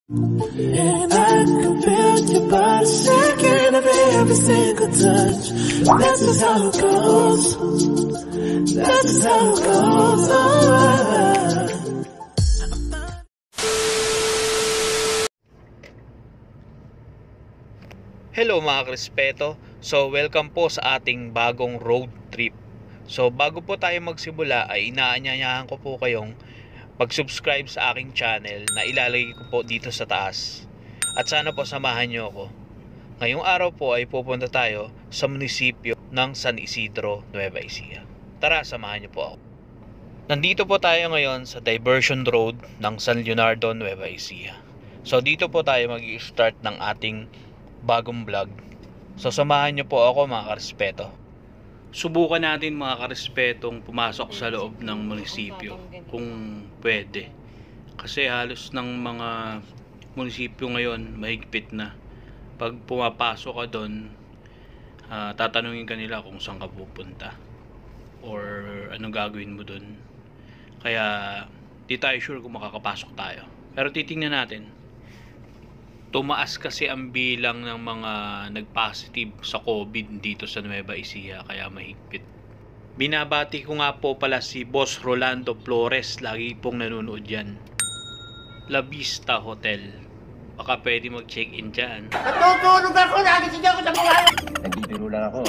And I can feel your body shaking of every single touch. That's just how it goes. That's just how it goes. Hello mga karespeto. So welcome po sa ating bagong road trip. So bago po tayo magsimula ay inaanyayahan ko po kayong mag-subscribe sa aking channel na ilalagay ko po dito sa taas. At sana po samahan nyo ako. Ngayong araw po ay pupunta tayo sa munisipyo ng San Isidro, Nueva Ecija. Tara, samahan nyo po ako. Nandito po tayo ngayon sa Diversion Road ng San Leonardo, Nueva Ecija. So dito po tayo mag-i-start ng ating bagong vlog. So samahan nyo po ako mga karespeto. Subukan natin mga karespetong pumasok sa loob ng munisipyo kung pwede. Kasi halos ng mga munisipyo ngayon mahigpit na. Pag pumapasok ka doon, tatanungin ka nila kung saan ka pupunta or anong gagawin mo doon. Kaya di tayo sure kung makakapasok tayo. Pero titingnan natin. Tumaas kasi ang bilang ng mga nag-positive sa COVID dito sa Nueva Ecija, kaya mahigpit. Binabati ko nga po pala si Boss Rolando Flores, lagi pong nanonood yan. La Vista Hotel. Baka pwede mag-check-in dyan. Natutulog ako, nagising ako sa buhay. Nagbibiro lang ako.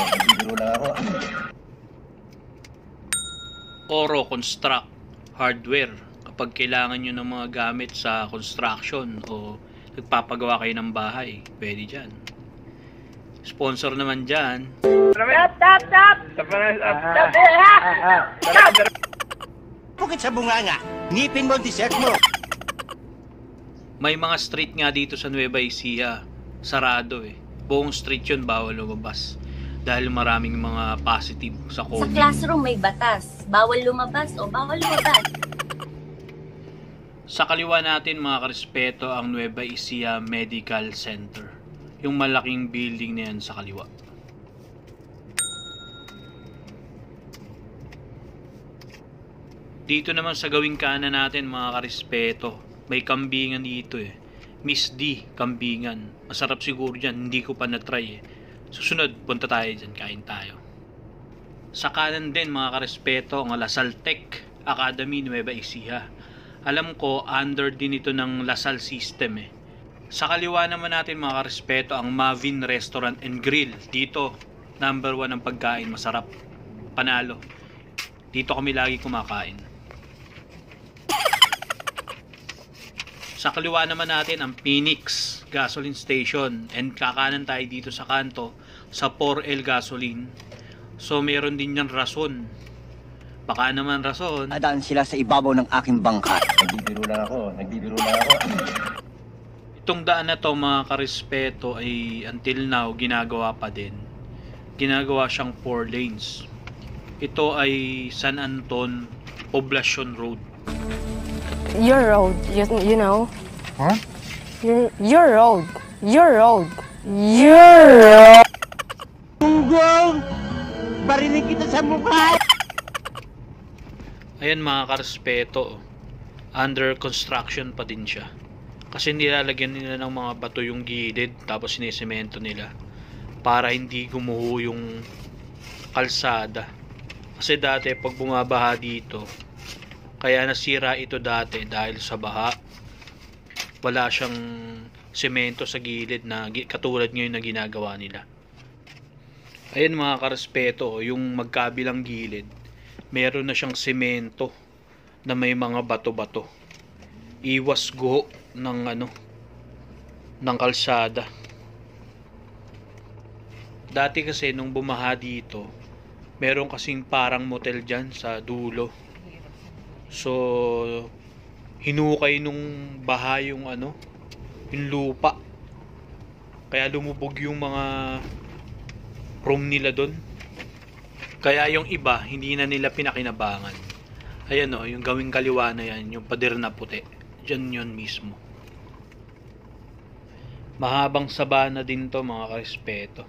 Oro Construct Hardware. Kapag kailangan nyo ng mga gamit sa construction o nagpapagawa kayo ng bahay, pwede dyan. Sponsor naman dyan. Bukit sa bunganga, ngipin mo ang t-shirt mo. May mga street nga dito sa Nueva Ecija, sarado eh. Buong street yun, bawal lumabas. Dahil maraming mga positive sa COVID. Sa classroom may batas. Bawal lumabas o bawal lumabas. Sa kaliwa natin mga karespeto ang Nueva Ecija Medical Center. Yung malaking building na yan sa kaliwa. Dito naman sa gawing kanan natin mga karespeto, may kambingan dito eh. Miss D, kambingan. Masarap siguro dyan, hindi ko pa na-try eh. Susunod, punta tayo dyan, kain tayo. Sa kanan din mga karespeto, ang Lasal Tech Academy Nueva Ecija. Alam ko, under din ito ng Lasal system eh. Sa kaliwa naman natin mga karespeto, ang Mavin Restaurant and Grill. Dito, number 1 ang pagkain, masarap. Panalo. Dito kami lagi kumakain. Sa kaliwa naman natin ang Phoenix Gasoline Station. And kakanan tayo dito sa kanto, sa 4L Gasoline. So meron din yan rason. Baka naman rason. Adaan sila sa ibabaw ng aking bangka. Nagbibiro lang ako. Itong daan na to mga karespeto ay until now ginagawa pa din. Ginagawa siyang 4 lanes. Ito ay San Anton Poblacion Road. Your road, you know. Huh? Your road. Your road. Your road. Tunggong! Barinig kita sa mukha! Ayan mga karespeto, under construction pa din siya. Kasi nilalagyan nila ng mga bato yung gilid, tapos sinisemento nila para hindi gumuho yung kalsada. Kasi dati pag bumabaha dito, kaya nasira ito dati dahil sa baha. Wala siyang semento sa gilid na katulad ngayon na ginagawa nila. Ayan mga karespeto, yung magkabilang gilid, meron na siyang semento na may mga bato-bato. Iwas guho ng kalsada. Dati kasi nung bumaha dito, meron kasing parang motel dyan sa dulo. So hinukay nung baha yung yung lupa. Kaya lumubog yung mga room nila doon. Kaya yung iba, hindi na nila pinakinabangan. Ayan o, yung gawing kaliwa na yan, yung pader na puti. Diyan yun mismo. Mahabang sabana din to mga karespeto.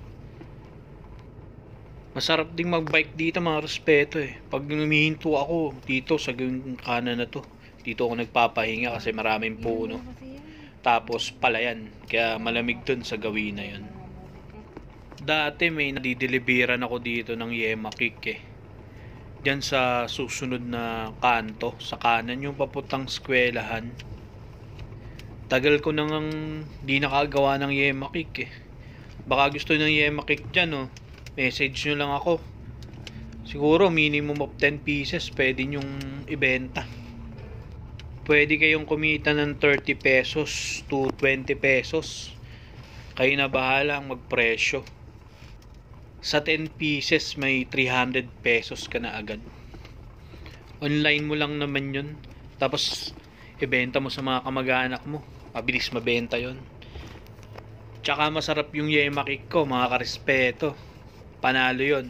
Masarap ding magbike dito mga karespeto eh. Pag humihinto ako dito sa gawing kanan na to, dito ako nagpapahinga kasi maraming puno. tapos palayan, kaya malamig dun sa gawin na yun. Dati may nadideliveran ako dito ng Yema Cake eh. Diyan sa susunod na kanto, sa kanan yung papuntang eskwelahan. Tagal ko nang di nakagawa ng Yema Cake eh. Baka gusto ng Yema Cake dyan, oh. Message nyo lang ako. Siguro minimum of 10 pieces pwede nyong ibenta. Pwede kayong kumita ng 30 pesos to 20 pesos. Kayo na bahala ang magpresyo. Sa 10 pieces may 300 pesos ka na agad. Online mo lang naman yun. Tapos ibenta mo sa mga kamag-anak mo. Mabilis mabenta yun. Tsaka masarap yung Yema Cake ko, mga karespeto. Panalo yun.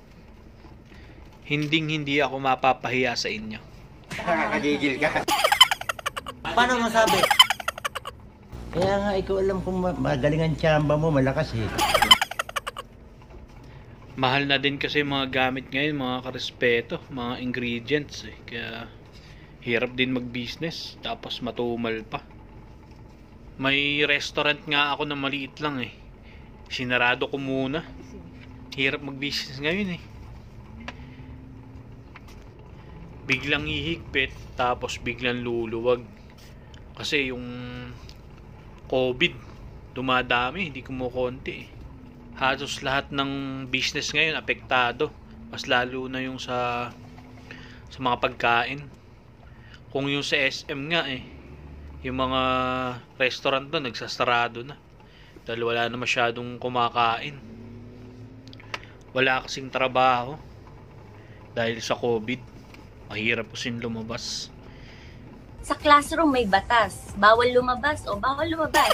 Hindi ako mapapahiya sa inyo. Nakakagigil ka. Paano masabi? Kaya nga, ikaw alam kung magaling ang tsamba mo, malakas eh. Mahal na din kasi mga gamit ngayon, mga karespeto, mga ingredients eh. Kaya hirap din mag-business, tapos matumal pa. May restaurant nga ako na maliit lang eh. Sinarado ko muna. Hirap mag-business ngayon eh. Biglang hihigpit, tapos biglang luluwag. Kasi yung COVID, dumadami, hindi kumukonti eh. Halos lahat ng business ngayon apektado. Mas lalo na yung sa mga pagkain. Kung yung sa SM nga eh, yung mga restaurant doon nagsasarado na. Dahil wala na masyadong kumakain. Wala kasing trabaho. Dahil sa COVID. Mahirap kasing lumabas. Sa classroom may batas. Bawal lumabas o bawal lumabas.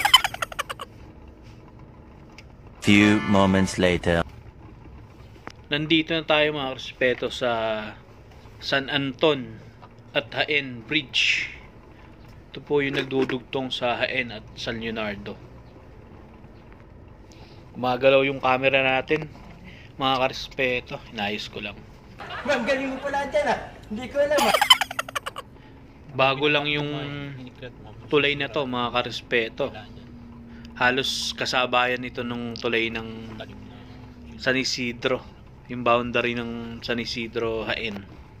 Few moments later. Nandito na tayo mga respeto sa San Anton at Jaen Bridge. Ito po yung nagdudugtong sa Jaen at San Leonardo. Gumagalaw yung camera natin. Mga karespeto, inayos ko lang. Ma'am, galing mo pala dyan ah. Hindi ko alam ah. Bago lang yung tulay na to mga karespeto. Halos kasabayan ito nung tulay ng San Isidro. Yung boundary ng San Isidro, Jaen.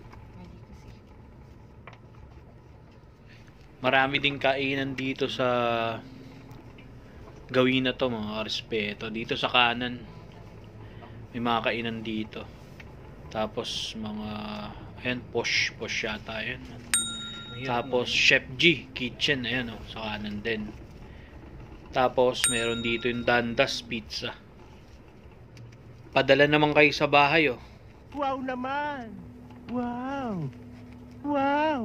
Marami ding kainan dito sa gawin na to mga karespeto. Dito sa kanan may mga kainan dito. Tapos mga ayan, posh yata yun. Tapos Chef G Kitchen, ayan oh, sa kanan din. Tapos meron dito yung Dandas Pizza. Padala naman kayo sa bahay oh. Wow naman. Wow. Wow.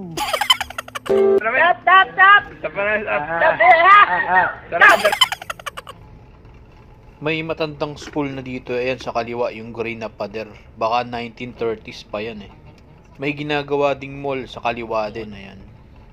May matandang school na dito, ayan sa kaliwa yung green na pader. Baka 1930s pa yan eh. May ginagawa ding mall sa kaliwa din, ayan.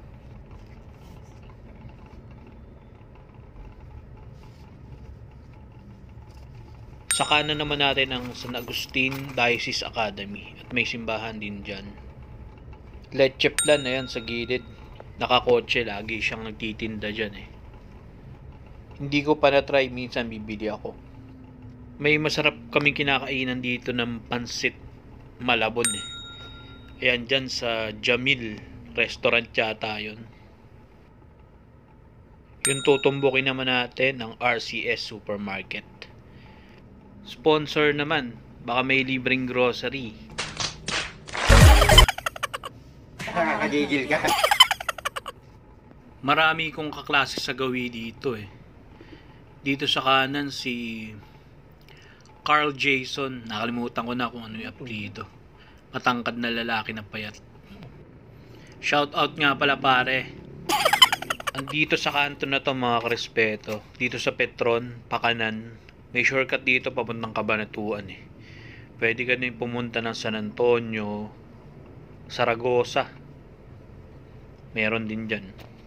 Sa kanan naman natin ang San Agustin Diocese Academy at may simbahan din dyan. Leche Plan, ayan sa gilid. Nakakotse, lagi siyang nagtitinda dyan eh. Hindi ko pa na-try, minsan bibili ako. May masarap kaming kinakainan dito ng pansit Malabon eh. Ayan dyan sa Jamil Restaurant yata yun. Yung tutumbukin naman natin ng RCS Supermarket. Sponsor naman, baka may libreng grocery. Nakakagigil ka. Marami kong kaklase sa gawi dito eh. Dito sa kanan si Carl Jason, nakalimutan ko na kung ano yung apelyido. Matangkad na lalaki na payat. Shout out nga pala pare. Andito sa kanto na to mga karespeto. Dito sa Petron, Pakanan. May shortcut dito papuntang Cabanatuan eh. Pwede ka din pumunta ng San Antonio, Saragosa. Meron din dyan.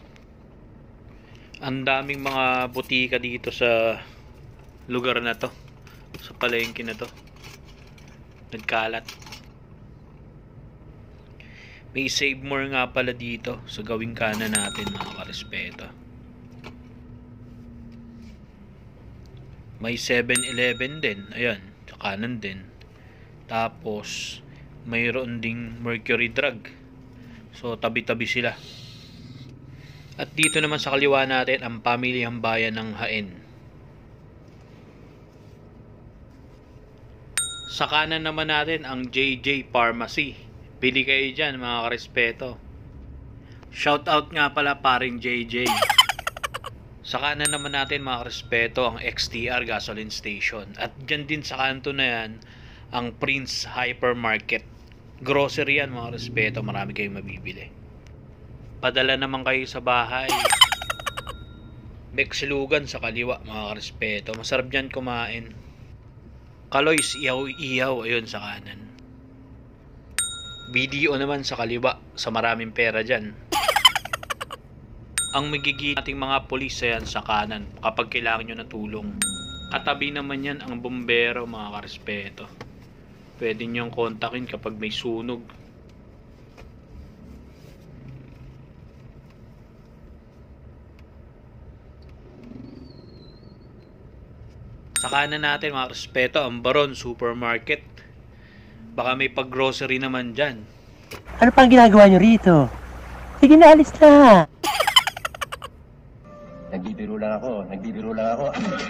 Ang daming mga butika dito sa lugar na to. Sa palengke na to. Nagkalat. May Save More nga pala dito sa gawing kanan natin mga karespeto. May 7-Eleven din. Ayan, sa kanan din. Tapos, mayroon ding Mercury Drug. So, tabi-tabi sila. At dito naman sa kaliwa natin, ang Pamilyang Bayan ng Jaen. Sa kanan naman natin, ang JJ Pharmacy. Bili kayo dyan, mga karespeto. Shoutout nga pala paring JJ. Sa kanan naman natin, mga karespeto, ang XTR Gasoline Station. At dyan din sa kanto na yan, ang Prince Hypermarket. Grocery yan, mga karespeto. Marami kayong mabibili. Padala naman kayo sa bahay. Bexilugan sa kaliwa, mga karespeto. Masarap dyan kumain. Kaloy's Ihaw-Ihaw, ayun sa kanan. BDO naman sa kaliwa, sa maraming pera dyan. Ang magiging ating mga pulis yan sa kanan kapag kailangan nyo na tulong. Katabi naman yan ang bumbero, mga karespeto. Pwede nyong kontakin kapag may sunog. Sa kanan natin, mga karespeto, ang Baron Supermarket. Baka may pag-grocery naman dyan. Ano pang ginagawa nyo rito? Sige na, alis na! Nagbibiro lang ako.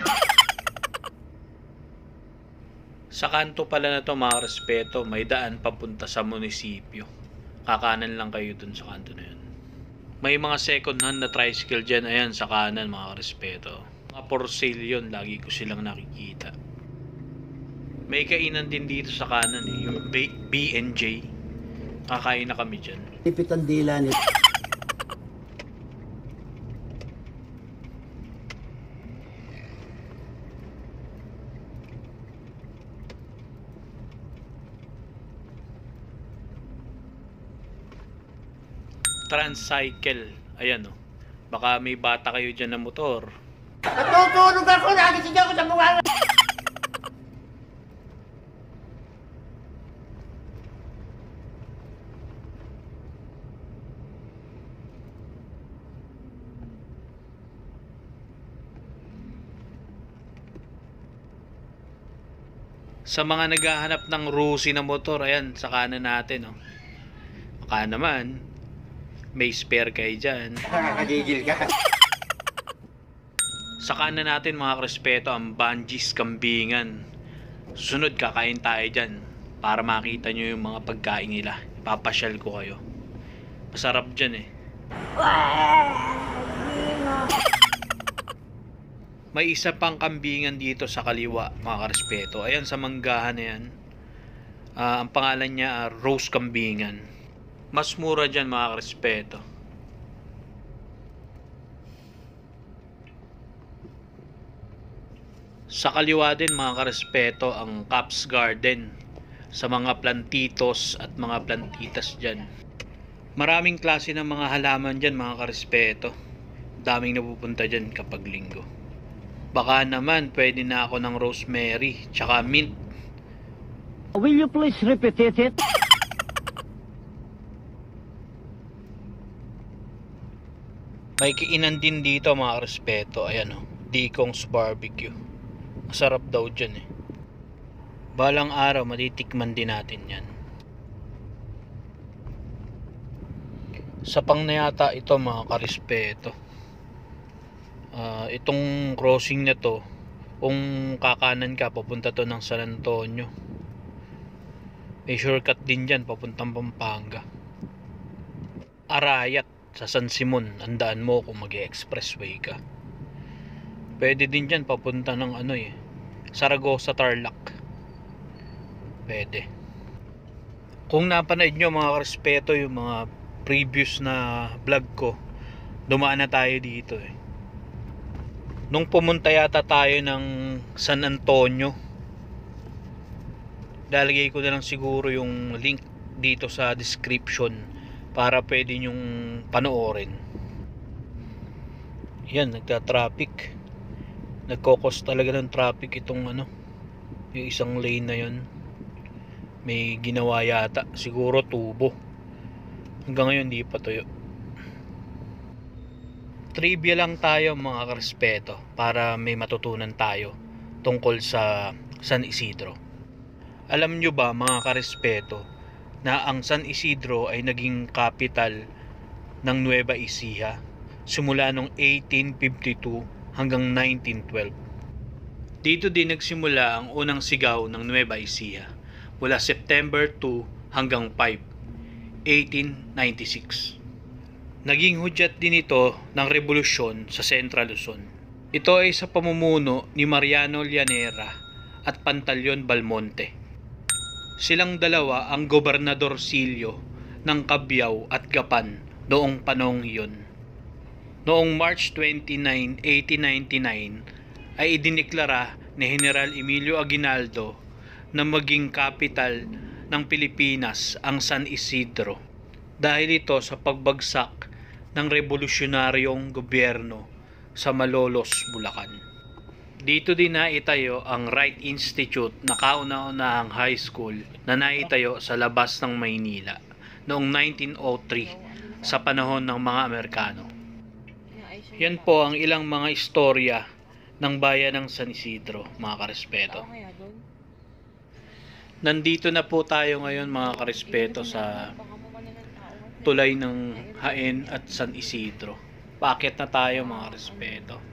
Sa kanto pala na to, mga karespeto, may daan papunta sa munisipyo. Kakanan lang kayo dun sa kanto na yun. May mga second hand na tricycle dyan, ayan sa kanan, mga karespeto. Mga for sale yun, lagi ko silang nakikita. May kainan din dito sa kanan yung B&J. Kakain na kami dyan. Tipit ang dila nito. Transcycle. Ayan, oh. Baka may bata kayo dyan na motor. Natutulog ako! Nagising ako sa buwan! Sa mga naghahanap ng Rusi na motor, ayan, sa kanan natin, oh. Baka naman, may spare kayo dyan. Nakakagigil ka. Sa kanan natin, mga karespeto, ang Banjis Kambingan. Sunod, kakain tayo dyan para makita nyo yung mga pagkain nila. Ipapasyal ko kayo. Masarap dyan eh. May isa pang kambingan dito sa kaliwa, mga karespeto. Ayan sa manggahan na yan. Ang pangalan niya, Rose Kambingan. Mas mura dyan, mga karespeto. Sa kaliwa din, mga karespeto, ang Caps Garden. Sa mga plantitos at mga plantitas dyan. Maraming klase ng mga halaman dyan, mga karespeto. Daming napupunta dyan kapag linggo. Baka naman pwede na ako ng rosemary tsaka mint. Will you please repeat it? May kainan din dito, mga karespeto. Ayan, oh, Dikong's Barbecue. Masarap daw dyan eh. Balang araw matitikman din natin yan. Sa pang na yata ito, mga karespeto. Itong crossing na to, kung kakanan ka papunta to ng San Antonio, may shortcut din dyan papuntang Pampanga. Arayat sa San Simon, andaan mo kung mag-expressway ka. Pwede din dyan papunta ng Saragossa, Tarlac. Pwede. Kung napanood nyo, mga karespeto, yung mga previous na vlog ko, dumaan na tayo dito eh. Nung pumunta yata tayo ng San Antonio, lalagay ko na lang siguro yung link dito sa description para pwede nyong panoorin. Yan, nagta-traffic. Nagkokos talaga ng traffic itong yung isang lane na yun. May ginawa yata, siguro tubo. Hanggang ngayon di pa tuyo. Trivia lang tayo, mga karespeto, para may matutunan tayo tungkol sa San Isidro. Alam nyo ba mga karespeto na ang San Isidro ay naging capital ng Nueva Ecija simula noong 1852 hanggang 1912. Dito din nagsimula ang unang sigaw ng Nueva Ecija mula September 2 hanggang 5, 1896. Naging hudyat din ito ng revolusyon sa Central Luzon. Ito ay sa pamumuno ni Mariano Llanera at Pantaleon Balmonte. Silang dalawa ang gobernador silyo ng Cabiao at Gapan noong panahong iyon. Noong March 29, 1899 ay idiniklara ni General Emilio Aguinaldo na maging capital ng Pilipinas ang San Isidro dahil ito sa pagbagsak ng revolusyonaryong gobyerno sa Malolos, Bulacan. Dito din naitayo ang Wright Institute na kauna-unahang high school na naitayo sa labas ng Maynila noong 1903 sa panahon ng mga Amerikano. Yan po ang ilang mga istorya ng bayan ng San Isidro, mga karespeto. Nandito na po tayo ngayon mga karespeto sa tulay ng Jaen at San Isidro. Paakyat na tayo mga karespeto.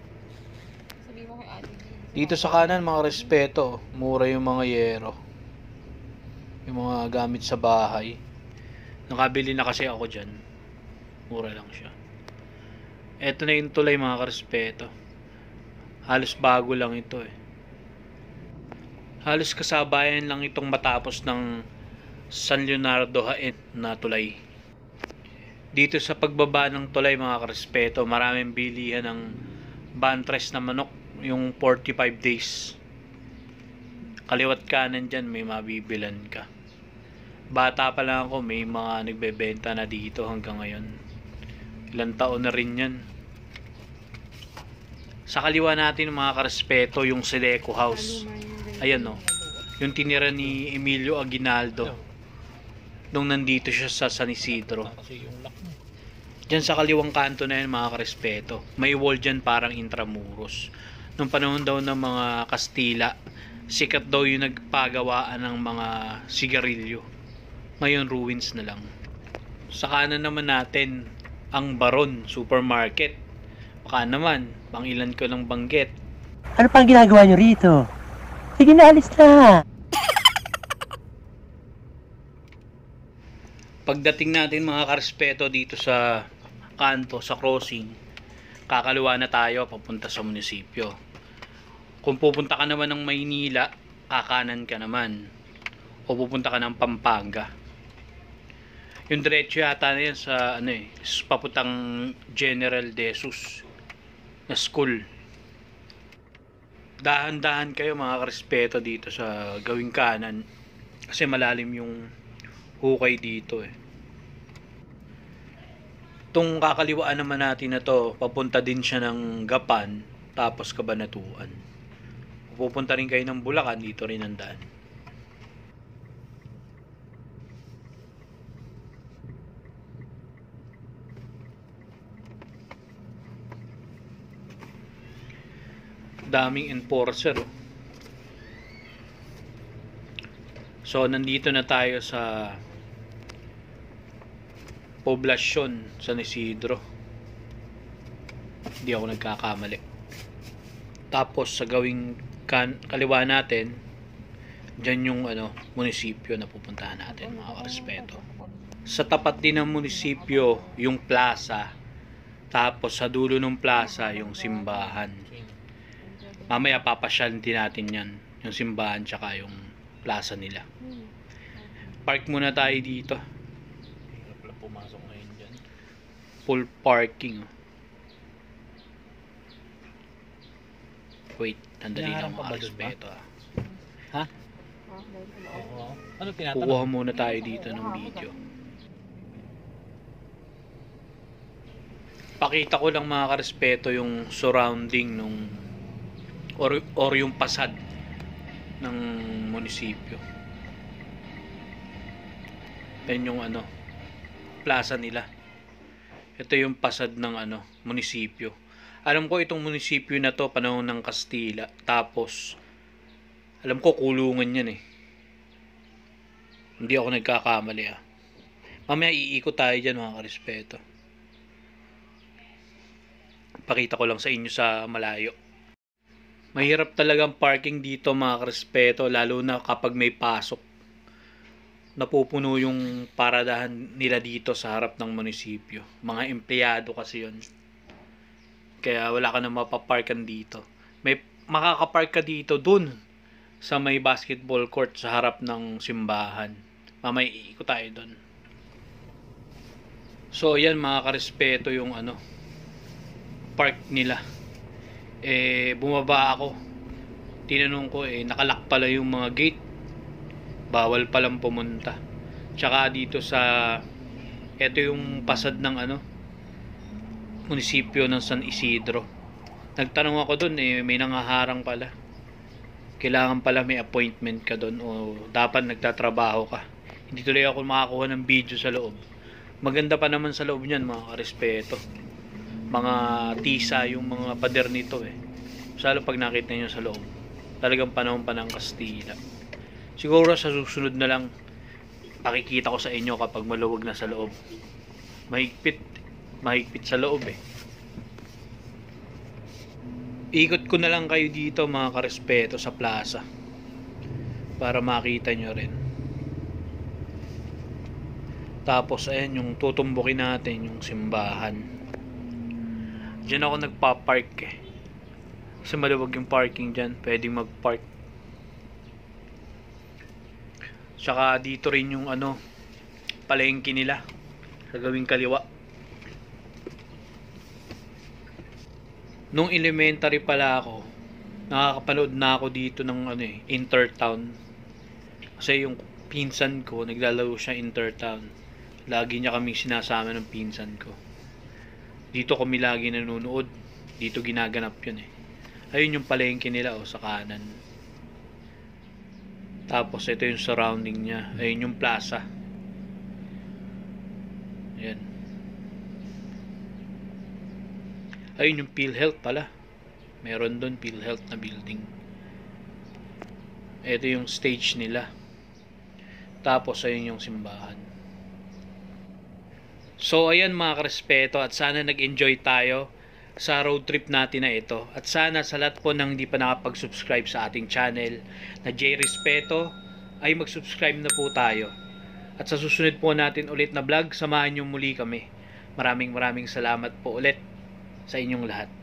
Dito sa kanan mga respeto, mura yung mga yero. Yung mga gamit sa bahay. Nakabili na kasi ako dyan. Mura lang siya. Eto na yung tulay mga karespeto. Halos bago lang ito eh. Halos kasabayan lang itong matapos ng San Leonardo Jaen na tulay. Dito sa pagbaba ng tulay mga karespeto, maraming bilihan ng bantres na manok. Yung 45 days. Kaliwat kanan dyan, may mabibilan ka. Bata pa lang ako, may mga nagbebenta na dito hanggang ngayon. Ilang taon na rin yan. Sa kaliwa natin mga karespeto, yung Seleco House. Ayan o. Yung tinira ni Emilio Aguinaldo nung nandito siya sa San Isidro. Diyan sa kaliwang kanto na yan mga karespeto, may wall dyan parang intramuros. Nung panahon daw ng mga Kastila, sikat daw yung nagpagawaan ng mga sigarilyo. Ngayon ruins na lang. Sa kanan naman natin ang Baron Supermarket. Baka naman, pang ilan ko lang banggit. Ano pang ginagawa nyo rito? Sige na, alis na! Pagdating natin mga karespeto dito sa kanto, sa crossing, kakaliwa na tayo papunta sa munisipyo. Kung pupunta ka naman ng Maynila, kakanan ka naman. O pupunta ka ng Pampanga. Yung diretso yata na yan sa papuntang General De Jesus na school. Dahan-dahan kayo mga karespeto dito sa gawing kanan. Kasi malalim yung hukay dito eh. Itong kakaliwaan naman natin na to, papunta din siya ng Gapan, tapos Cabanatuan. Pupunta rin kayo ng Bulacan, dito rin ang daan. Daming enforcer. So, nandito na tayo sa poblasyon San Isidro. Hindi ako nagkakamali. Tapos sa gawing kaliwa natin, dyan yung munisipyo na pupuntahan natin mga karespeto. Sa tapat din ng munisipyo yung plaza. Tapos sa dulo ng plaza yung simbahan. Mamaya papasyal din natin yan, yung simbahan tsaka yung plaza nila. Park muna tayo dito. Pumasok ngayon dyan. Full parking. Wait, tandali lang mga respeto. Ha? Ano tinatanong? Kukuha muna tayo dito ng video. Pakita ko lang mga karespeto yung surrounding nung or yung pasad ng munisipyo. Yan yung plaza nila. Ito yung pasad ng munisipyo. Alam ko itong munisipyo na to panahon ng Kastila. Tapos alam ko kulungan yan eh. Hindi ako nagkakamali ah. Mamaya iikot tayo dyan mga karespeto. Pakita ko lang sa inyo sa malayo. Mahirap talagang parking dito mga karespeto, lalo na kapag may pasok. Napupuno yung paradahan nila dito sa harap ng munisipyo. Mga empleyado kasi yun. Kaya wala ka na mapaparkan dito. May makakapark ka dito dun sa may basketball court sa harap ng simbahan. Mamaya iikot tayo dun. So ayan mga karespeto yung park nila. Bumaba ako. Tinanong ko nakalak pala yung mga gate. Bawal palang pumunta. Tsaka dito sa ito yung pasad ng munisipyo ng San Isidro. Nagtanong ako doon may nangaharang pala. Kailangan pala may appointment ka doon o dapat nagtatrabaho ka. Hindi tuloy ako makakuha ng video sa loob. Maganda pa naman sa loob niyan mga karespeto. Mga tisa yung mga pader nito Lalo pag nakita niyo sa loob. Talagang panahon pa ng Kastila. Siguro sa susunod na lang pakikita ko sa inyo kapag maluwag na sa loob. Mahigpit sa loob Ikot ko na lang kayo dito mga karespeto sa plaza para makita nyo rin. Tapos ayan yung tutumbukin natin yung simbahan. Diyan ako nagpa-park kasi maluwag yung parking dyan, pwedeng mag-park. Tsaka dito rin yung palengke nila sa gawing kaliwa. Nung elementary pala ako, nakakapanood na ako dito ng Intertown. Kasi yung pinsan ko naglalaro siya Intertown. Lagi niya kaming sinasama ng pinsan ko. Dito kami lagi nanonood. Dito ginaganap yun Ayun yung palengke nila sa kanan. Tapos ito yung surrounding niya. Ayun yung plaza. Ayan. Ayun yung PhilHealth pala. Meron doon PhilHealth na building. Ito yung stage nila. Tapos ayun yung simbahan. So ayan mga karespeto, at sana nag-enjoy tayo sa road trip natin na ito. At sana sa lahat po nang hindi pa nakapag-subscribe sa ating channel na J Respeto ay mag-subscribe na po tayo. At sa susunod po natin ulit na vlog, samahan niyo muli kami. Maraming salamat po ulit sa inyong lahat.